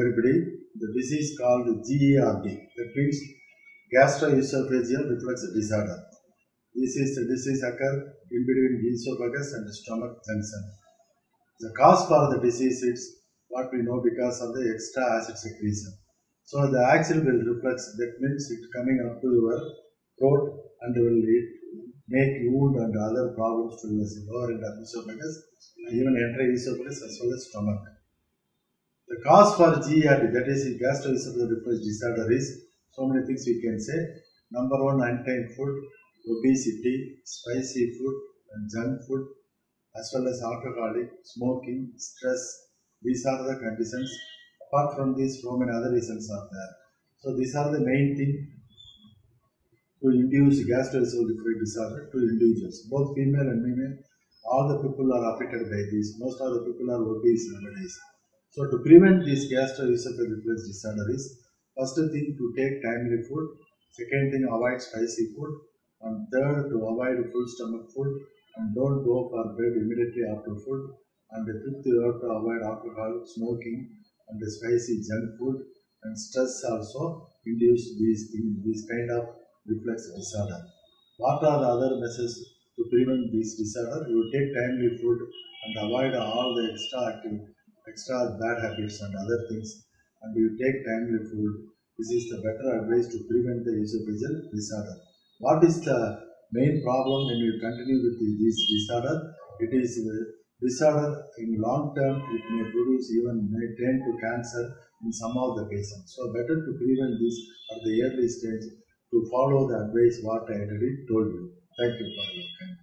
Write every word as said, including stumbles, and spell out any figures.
everybody. The disease called G E R D, that means gastroesophageal reflux disorder. This is the disease occur in between the esophagus and the stomach junction. The cause for the disease is what we know because of the extra acid secretion. So the axil will reflux, that means it coming up to your throat and will make wound and other problems to the lower end of esophagus and even enter esophagus as well as stomach. The cause for G E R D, that is gastroesophageal reflux disorder, is so many things we can say. Number one, untamed food, obesity, spicy food and junk food, as well as alcoholic, smoking, stress. These are the conditions. Apart from these, so many other reasons are there. So these are the main thing to induce gastroesophageal reflux disorder to individuals, both female and male. All the people are affected by this. Most of the people are obese nowadays. So to prevent this gastroesophageal reflux disorder is, first thing, to take timely food. Second thing, avoid spicy food. And third, to avoid full stomach food and don't go for bed immediately after food. And the fifth, you have to avoid alcohol, smoking and the spicy junk food, and stress also induce these things, this kind of reflux disorder. What are the other measures to prevent this disorder? You take timely food and avoid all the extra active, extra bad habits and other things, and you take timely food. This is the better advice to prevent the esophageal disorder. What is the main problem when you continue with this disorder? It is disorder in long term. It may produce, even may tend to cancer in some of the patients. So better to prevent this at the early stage, to follow the advice what I already told you. Thank you for your time.